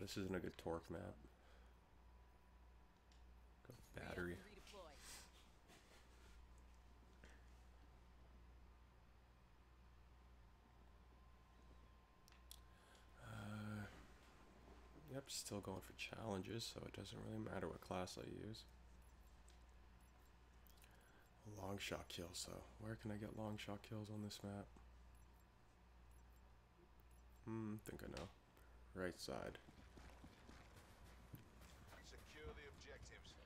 this isn't a good torque map. Got battery. Yep, still going for challenges, so it doesn't really matter what class I use. Long shot kills, so where can I get long shot kills on this map? Think I know. Right side. Secure the objectives.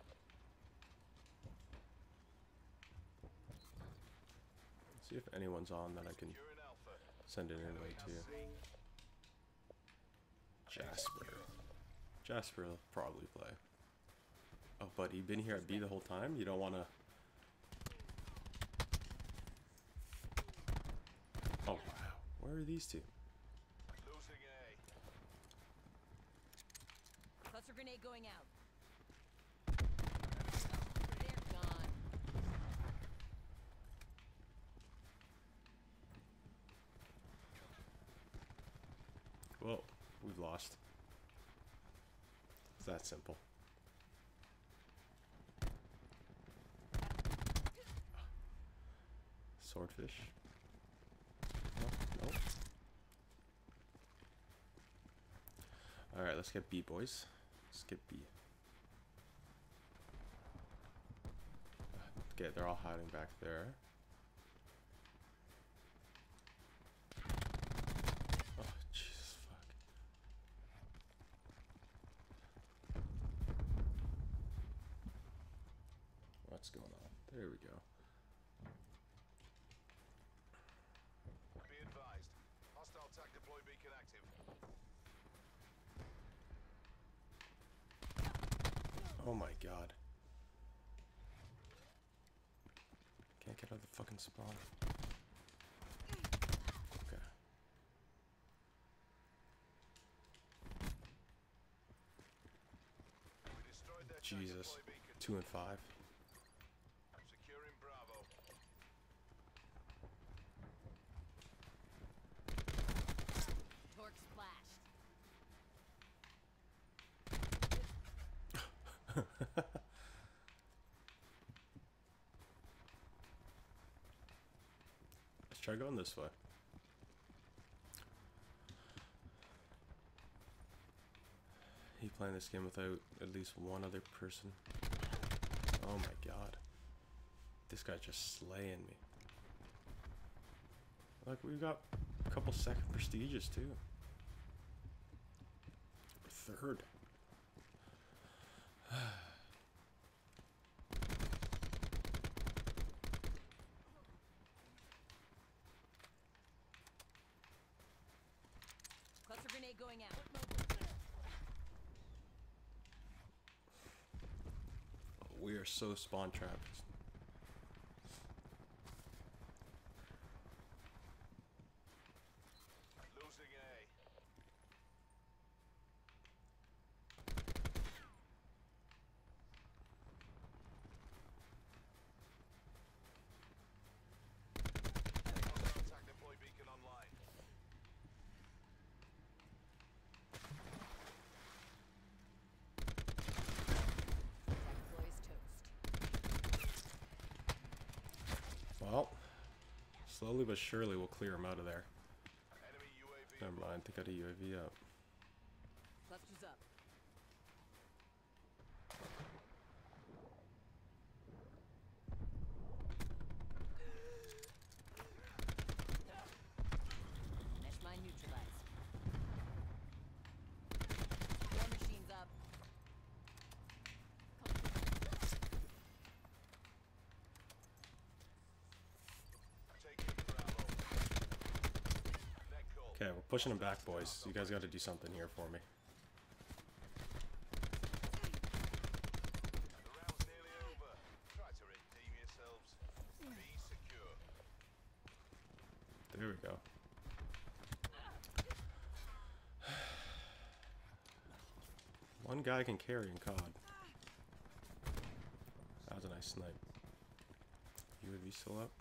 See if anyone's on that I can send an invite to. Jasper. Jasper will probably play. Oh, buddy, you've been here at B the whole time? You don't want to... Oh, wow. Where are these two? Losing A. Cluster grenade going out. They're gone. Well, we've lost. It's that simple. Swordfish. Nope. Alright, let's get B, boys. Let's get B. Okay, they're all hiding back there. Oh, Jesus, fuck. What's going on? There we go. Be advised. Hostile TAC deploy beacon active. Oh my god. Can't get out of the fucking spawn. Okay. We destroyed their Jesus. TAC deploy beacon. 2 and 5. Securing Bravo. Torque splashed. Let's try going this way. He playing this game without at least one other person. Oh my god. This guy's just slaying me. Like, we've got a couple second prestiges too. We're third. Cluster grenade going out. We are so spawn trapped. Losing A. Hostile TAC deploy beacon online. Deploys toast. Well, slowly but surely we'll clear him out of there. Enemy UAV. Never mind, they got a UAV up. Clusters up. Mesh mine neutralized. War machines up. Taking Bravo. Net call. Okay, we're pushing him back, boys. You guys got to do something here for me. The round's nearly over. Try to redeem yourselves. Be secure. There we go. One guy can carry in COD. That was a nice snipe. UAV still up?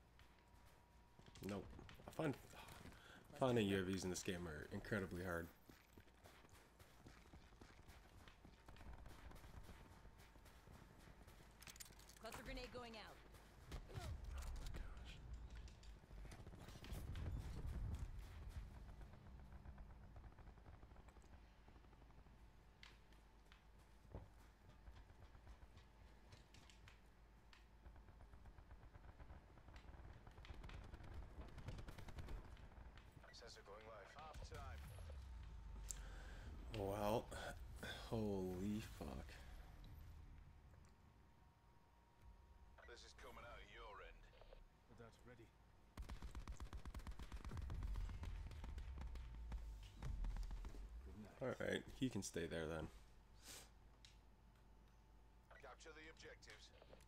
Nope. Finding UAVs in this game are incredibly hard. Well, holy fuck. This is coming out of your end. That's ready. Alright, he can stay there then. Capture the objectives.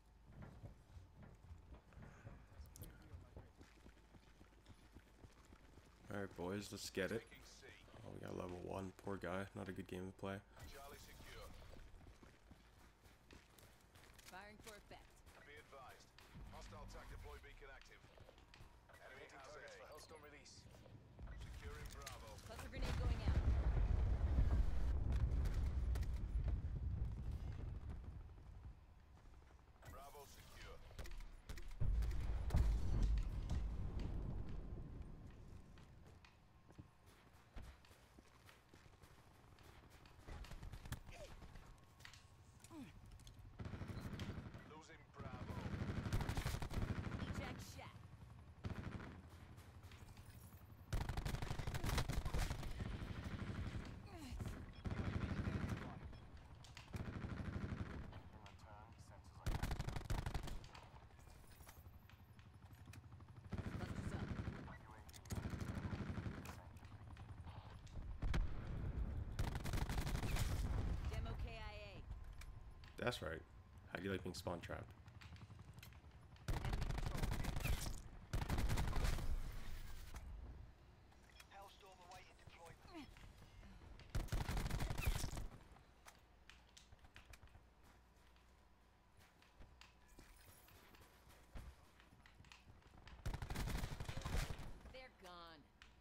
Alright, boys, let's get it. Taking C. Oh, we got level 1. Poor guy. Not a good game to play. Charlie secure. Firing for effect. Be advised. Hostile TAC deploy beacon active. Enemy has A. For Hellstorm release. Securing Bravo. Cluster grenade going out. Bravo secure. Losing Bravo. Ejac shack. Cluster's up. Demo KIA. That's right. How do you like being spawn trapped? Enemy patrol. Hellstorm awaiting deployment. They're gone.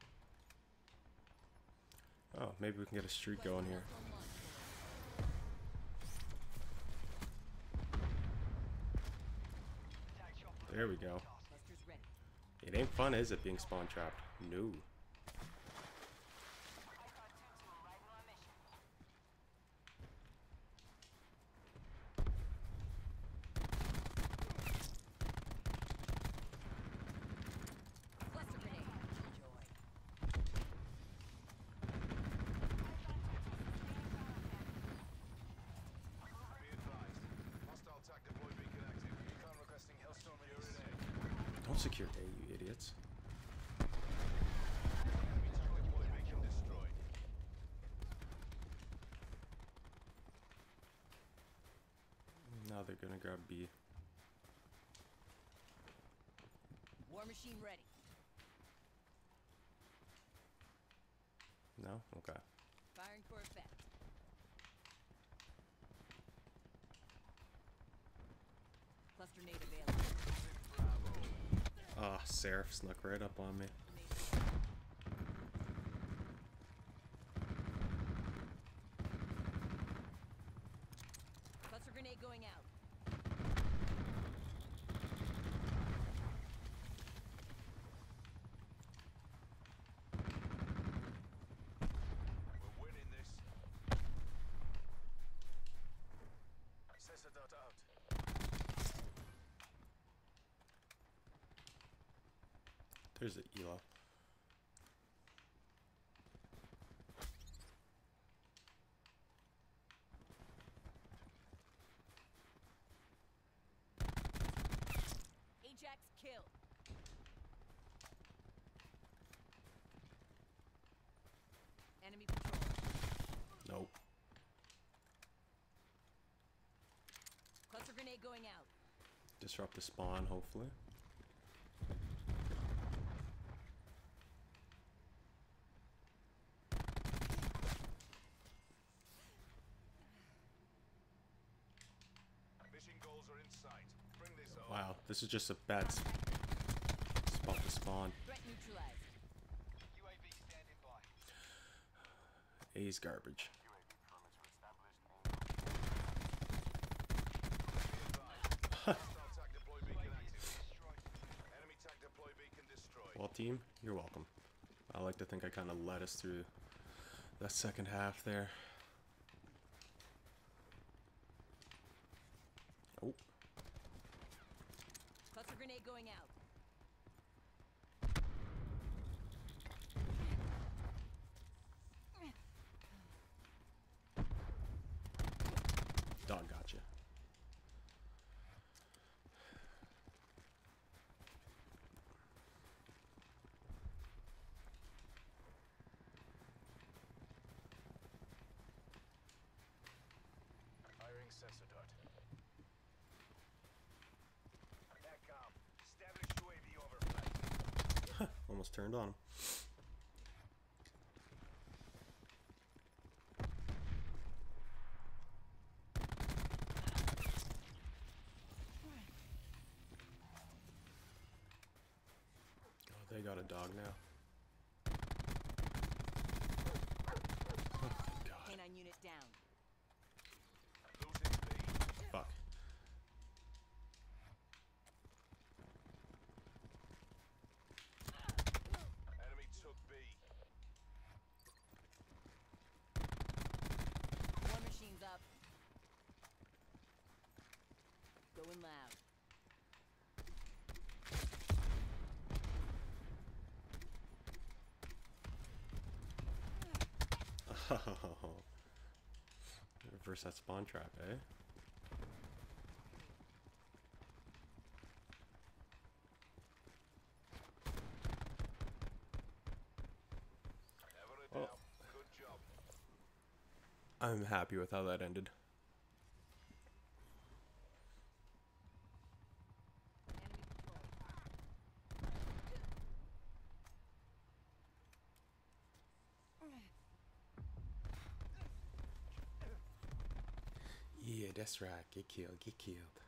Oh, maybe we can get a streak going here. Hellstorm launch. There we go. Cluster's ready. It ain't fun, is it, being spawn trapped? No. Cluster grenade. Enjoy. Be advised. Hostile TAC deploy beacon active. Recon requesting Hellstorm release. Don't secure A, you idiots. Enemy TAC deploy beacon destroyed. Now they're gonna grab B. War machine ready. No? Okay. Firing for effect. Cluster nade available. Ah, Seraph snuck right up on me. Cluster grenade going out. We're winning this. Sensor data out. There's the Elo. Ajax kill. Enemy patrol. Nope. Cluster grenade going out. Disrupt the spawn, hopefully. Mission goals are in sight. Bring this home. Wow, this is just a bad spot to spawn. Threat neutralized. UAV standing by. A's garbage. Hostile TAC deploy beacon active. Enemy TAC deploy beacon destroyed. Well, team, you're welcome. I like to think I kind of led us through that second half there. Oh, Cluster grenade going out. almost turned on him. Oh, they got a dog now. Oh, thank God. Canine unit down. Losing B. Fuck. Enemy took B. War machine's up. Going loud. Oh. Reverse that spawn trap, eh? Never a Oh. doubt. Good job. I'm happy with how that ended. Enemy patrol. Yeah, that's right. Get killed, get killed.